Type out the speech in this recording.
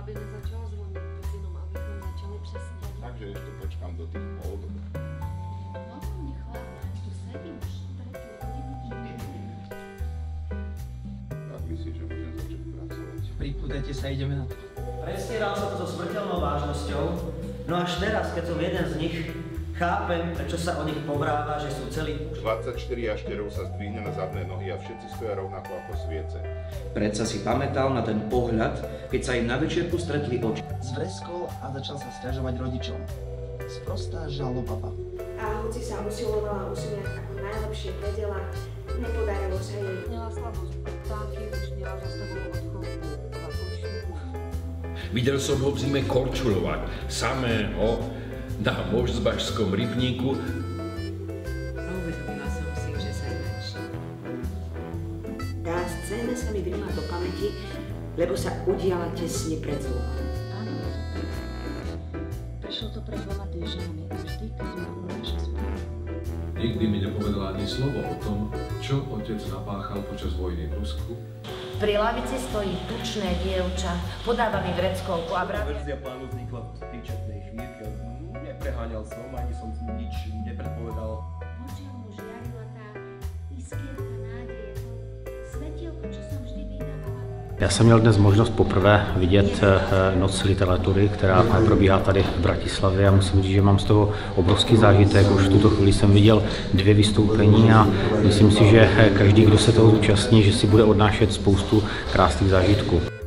aby nezačala zvoniť, tak jenom abychom začali přesně. Takže ještě počkám do těch pol. No, nechladné, tu sedím už Tak myslíš, že můžeme začít pracovat? Pripútajte sa, ideme na to. Predstieral sa to so smrteľnou vážnosťou, no až teraz, keď som jeden z nich, chápem, prečo sa o nich povráva, že sú celí. 24 jašterov sa zdvihne na zadné nohy a všetci stoja rovnako ako sviece. Predsa si pamätal na ten pohľad, keď sa im na večierku stretli oči. Zvreskol a začal sa sťažovať rodičom. Sprostá žalobaba. A hoci sa usilovala usmiať ako najlepšie vedela, nepodarilo sa jej. Měla slabosť ptáky, už měla zastavenou odchovku a končníku. Videl som ho v zime korčulovať, samého, na Možzbašskom rybníku. No uvedomila som si, že sa ináč. Tá scéna sa mi vrila do pamäti, lebo sa udiala tesne pred zvukom. Áno, prešlo to pred 2 týždňami a vždy, keď mám naše spolu. Nikdy mi nepovedala ani slovo o tom, čo otec napáchal počas vojny v Rusku. Pri lavici stojí tučné dievča, podáva mi vreckovku a vraví... Verzia plánu vznikla v príčetnej chvíľke. Nepreháňal som, ani som nič nepredpovedal. V očiach mu žiarila tá iskierka nádeje, to svetielko, čo som vždy vydávala. Já jsem měl dnes možnost poprvé vidět Noc literatury, která probíhá tady v Bratislavě a musím říct, že mám z toho obrovský zážitek. Už v tuto chvíli jsem viděl 2 vystoupení a myslím si, že každý, kdo se toho zúčastní, že si bude odnášet spoustu krásných zážitků.